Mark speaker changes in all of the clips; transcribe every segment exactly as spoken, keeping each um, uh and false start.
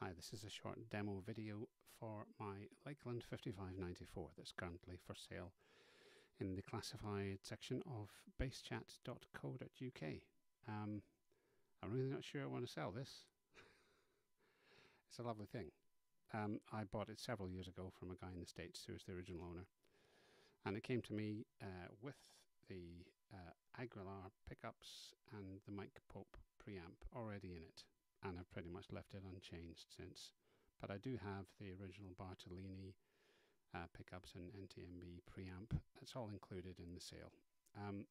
Speaker 1: Hi, this is a short demo video for my Lakland fifty-five ninety-four that's currently for sale in the classified section of bass chat dot co dot U K. Um, I'm really not sure I want to sell this. It's a lovely thing. Um, I bought it several years ago from a guy in the States who was the original owner. And it came to me uh, with the uh, Aguilar pickups and the Mike Pope preamp already in it. And I've pretty much left it unchanged since. But I do have the original Bartolini uh, pickups and N T M B preamp. That's all included in the sale. Um,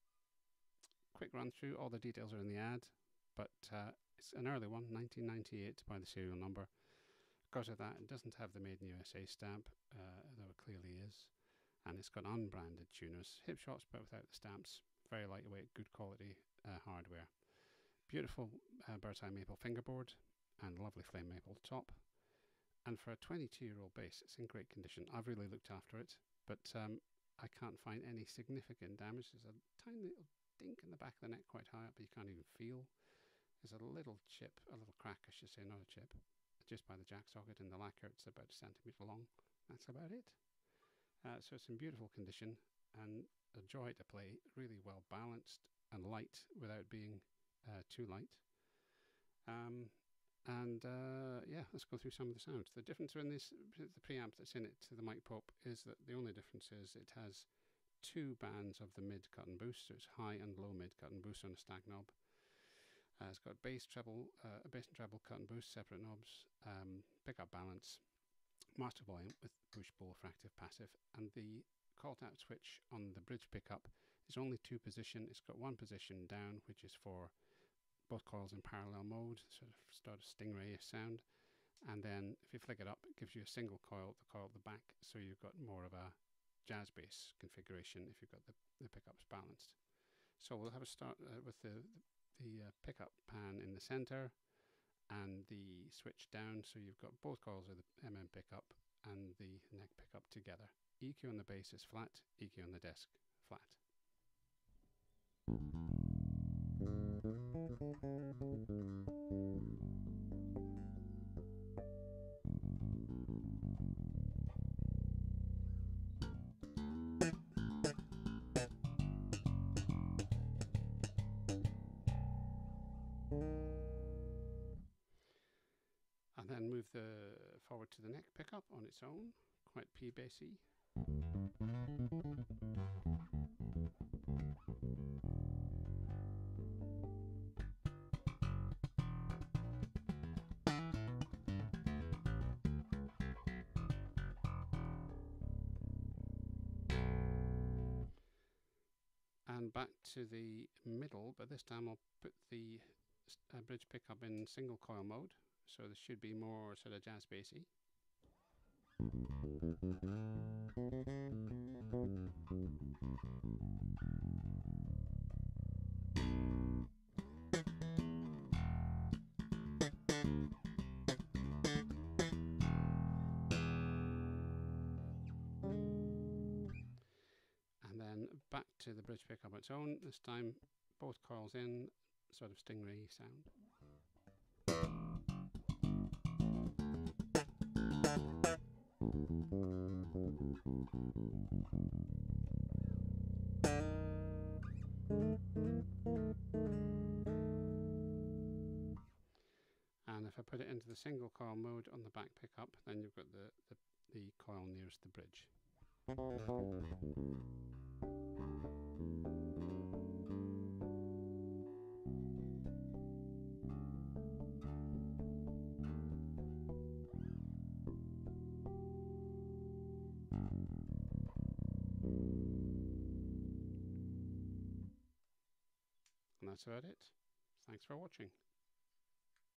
Speaker 1: quick run through, all the details are in the ad, but uh, it's an early one, nineteen ninety-eight by the serial number. Because of that, it doesn't have the Made in U S A stamp, uh, though it clearly is. And it's got unbranded tuners, hip shots but without the stamps. Very lightweight, good quality uh, hardware. Beautiful uh, bird's eye maple fingerboard and lovely flame maple top. And for a twenty-two year old bass, it's in great condition. I've really looked after it, but um, I can't find any significant damage. There's a tiny little dink in the back of the neck quite high up, but you can't even feel. There's a little chip, a little crack I should say, not a chip, just by the jack socket in the lacquer. It's about a centimetre long. That's about it. Uh, so it's in beautiful condition and a joy to play, really well balanced and light without being uh, too light. Um, and uh, yeah, let's go through some of the sounds. The difference in this, the preamp that's in it to the Mike Pope, is that the only difference is it has two bands of the mid cut and boost, so it's high and low mid cut and boost on a stack knob. Uh, it's got bass, treble, uh, a bass and treble cut and boost, separate knobs, um, pickup balance, master volume with push pull refractive passive, and the call tap switch on the bridge pickup is only two position. It's got one position down, which is for both coils in parallel mode, sort of start a stingray sound, and then if you flick it up, it gives you a single coil, the coil at the back, so you've got more of a jazz bass configuration if you've got the, the pickups balanced. So we'll have a start uh, with the, the, the uh, pickup pan in the center and the switch down, so you've got both coils of the M M pickup and the neck pickup together. E Q on the bass is flat, E Q on the desk flat. And then move the forward to the neck pickup on its own, quite P-bassy. And back to the middle, but this time I'll put the uh, bridge pickup in single coil mode, so this should be more sort of jazz bassy. And then back to the bridge pickup on its own, this time both coils in, sort of stingray sound. And if I put it into the single coil mode on the back pickup, then you've got the, the, the coil nearest the bridge. And that's about it. Thanks for watching.